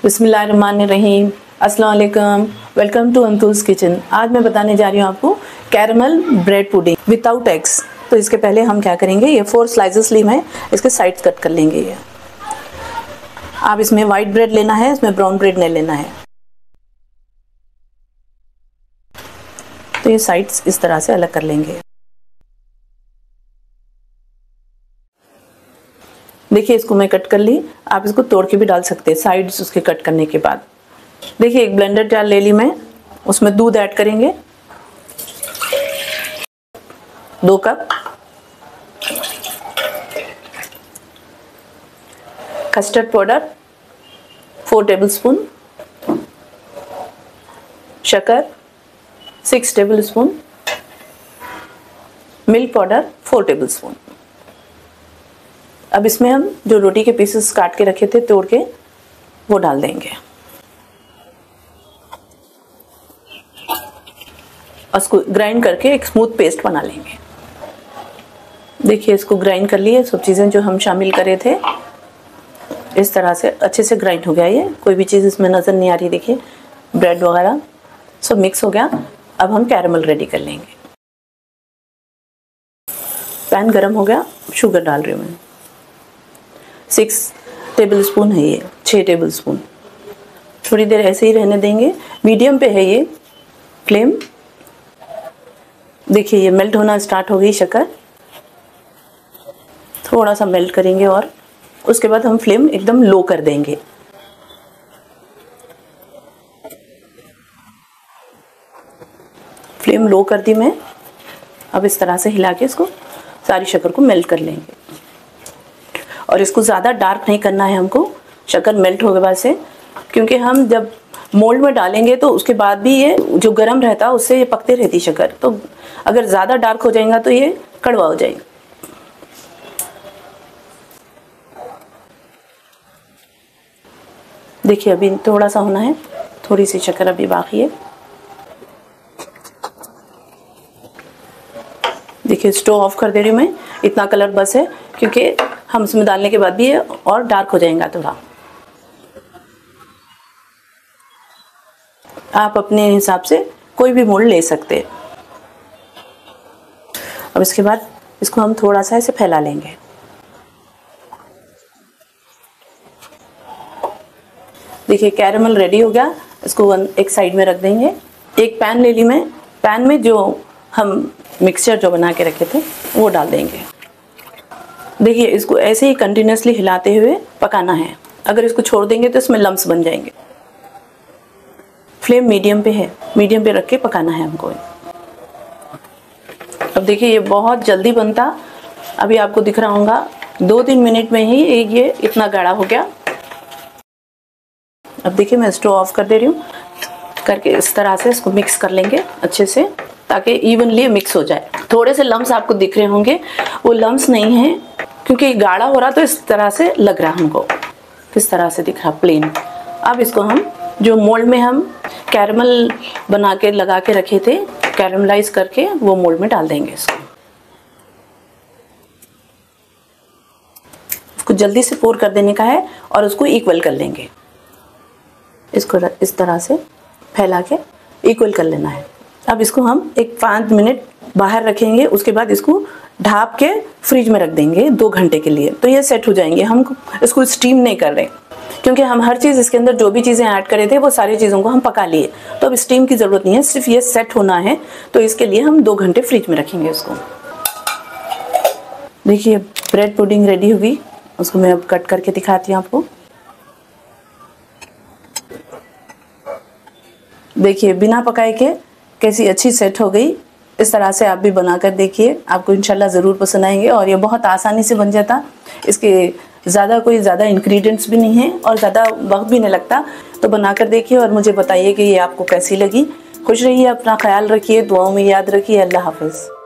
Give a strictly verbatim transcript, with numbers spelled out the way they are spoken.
बिस्मिल्लाहिर्रहमानिर्रहीम, अस्सलाम वालेकुम, वेलकम टू अंकुल्स किचन। आज मैं बताने जा रही हूँ आपको caramel bread pudding without eggs. तो इसके पहले हम क्या करेंगे, ये फोर स्लाइसेस ली मैं, इसके साइड्स कट कर लेंगे। ये आप इसमें वाइट ब्रेड लेना है, इसमें ब्राउन ब्रेड नहीं लेना है। तो ये साइड्स इस तरह से अलग कर लेंगे। देखिए इसको मैं कट कर ली, आप इसको तोड़ के भी डाल सकते हैं साइड्स उसके कट करने के बाद। देखिए एक ब्लेंडर जार ले ली मैं, उसमें दूध ऐड करेंगे दो cup, custard powder four tablespoon, शक्कर six tablespoon, milk powder four tablespoon. अब इसमें हम जो रोटी के पीसेस काट के रखे थे तोड़ के, वो डाल देंगे और इसको ग्राइंड करके एक स्मूथ पेस्ट बना लेंगे। देखिए इसको ग्राइंड कर लिए, सब चीज़ें जो हम शामिल करे थे इस तरह से अच्छे से ग्राइंड हो गया। ये कोई भी चीज़ इसमें नज़र नहीं आ रही। देखिए ब्रेड वगैरह सब मिक्स हो गया। अब हम कैरमल रेडी कर लेंगे। पैन गरम हो गया, शुगर डाल रही हूँ मैं, सिक्स टेबल स्पून है ये, छः टेबल स्पून। थोड़ी देर ऐसे ही रहने देंगे, मीडियम पे है ये फ्लेम। देखिए ये मेल्ट होना स्टार्ट हो गई शक्कर, थोड़ा सा मेल्ट करेंगे और उसके बाद हम फ्लेम एकदम लो कर देंगे। फ्लेम लो कर दी मैं। अब इस तरह से हिला के इसको सारी शक्कर को मेल्ट कर लेंगे और इसको ज़्यादा डार्क नहीं करना है हमको शक्कर मेल्ट होने के बाद से, क्योंकि हम जब मोल्ड में डालेंगे तो उसके बाद भी ये जो गर्म रहता है उससे ये पकते रहती शक्कर। तो अगर ज़्यादा डार्क हो जाएगा तो ये कड़वा हो जाएगा। देखिए अभी थोड़ा सा होना है, थोड़ी सी शक्कर अभी बाकी है। देखिए स्टोव ऑफ कर दे रही हूँ मैं, इतना कलर बस है, क्योंकि हम इसमें डालने के बाद भी ये और डार्क हो जाएगा थोड़ा। आप अपने हिसाब से कोई भी मोल्ड ले सकते हैं। अब इसके बाद इसको हम थोड़ा सा ऐसे फैला लेंगे। देखिए कैरमल रेडी हो गया, इसको एक साइड में रख देंगे। एक पैन ले ली मैं, पैन में जो हम मिक्सचर जो बना के रखे थे वो डाल देंगे। देखिए इसको ऐसे ही कंटिन्यूसली हिलाते हुए पकाना है, अगर इसको छोड़ देंगे तो इसमें लम्स बन जाएंगे। फ्लेम मीडियम पे है, मीडियम पे रख के पकाना है हमको। अब देखिए ये बहुत जल्दी बनता, अभी आपको दिख रहा होगा दो तीन मिनट में ही ये इतना गाढ़ा हो गया। अब देखिए मैं स्टोव ऑफ कर दे रही हूँ, करके इस तरह से इसको मिक्स कर लेंगे अच्छे से, ताकि इवनली मिक्स हो जाए। थोड़े से लम्स आपको दिख रहे होंगे, वो लम्स नहीं है क्योंकि गाढ़ा हो रहा तो इस तरह से लग रहा हमको, किस तरह से दिख रहा प्लेन। अब इसको हम जो मोल्ड में हम कैरमल बना के लगा के रखे थे, कैरमलाइज करके वो मोल्ड में डाल देंगे। इसको इसको जल्दी से पोर कर देने का है और उसको इक्वल कर लेंगे। इसको इस तरह से फैला के इक्वल कर लेना है। अब इसको हम एक पाँच मिनट बाहर रखेंगे, उसके बाद इसको ढाप के फ्रिज में रख देंगे दो घंटे के लिए। तो ये सेट हो जाएंगे। हम इसको स्टीम नहीं कर रहे क्योंकि हम हर चीज़ इसके अंदर जो भी चीज़ें ऐड करे थे वो सारी चीज़ों को हम पका लिए, तो अब स्टीम की ज़रूरत नहीं है, सिर्फ ये सेट होना है। तो इसके लिए हम दो घंटे फ्रिज में रखेंगे इसको। देखिए ब्रेड पुडिंग रेडी होगी, उसको मैं अब कट करके दिखाती हूँ आपको। देखिए बिना पकाए के कैसी अच्छी सेट हो गई। इस तरह से आप भी बनाकर देखिए, आपको इंशाल्लाह ज़रूर पसंद आएंगे। और ये बहुत आसानी से बन जाता, इसके ज़्यादा कोई ज़्यादा इंग्रेडिएंट्स भी नहीं है और ज़्यादा वक्त भी नहीं लगता। तो बनाकर देखिए और मुझे बताइए कि ये आपको कैसी लगी। खुश रहिए, अपना ख्याल रखिए, दुआओं में याद रखिए। अल्लाह हाफ़िज़।